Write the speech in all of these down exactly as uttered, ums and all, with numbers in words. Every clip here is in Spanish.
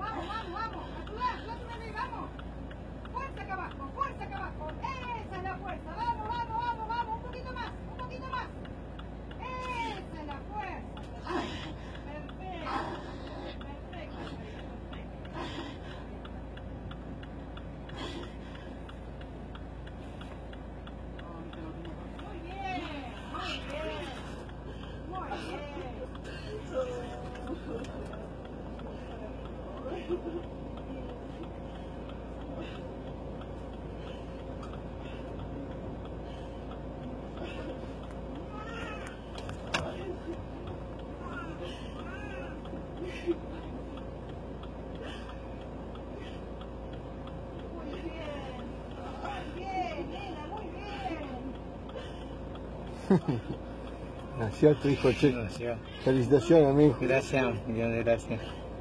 vamos, vamos, vamos. Ayuda, ayúdame, vamos. Fuerza acá abajo, fuerza acá abajo. Esa es la fuerza. Vamos, vamos, vamos, vamos. Un poquito más, un poquito más. Esa es la fuerza. Perfecto. Perfecto. Muy bien, muy bien. Muy bien. Nació tu hijo, che. Nació. Felicitaciones, amigo. Gracias, millón de gracias.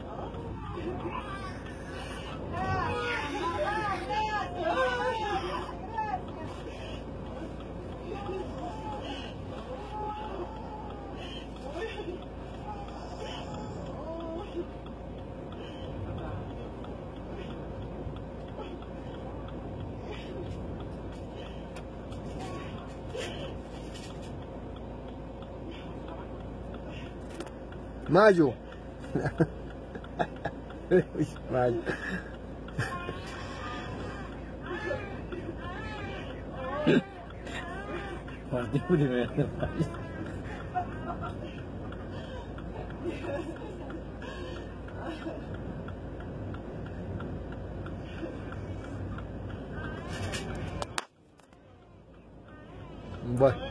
Mayo. Mayo. Partido primero. Bueno.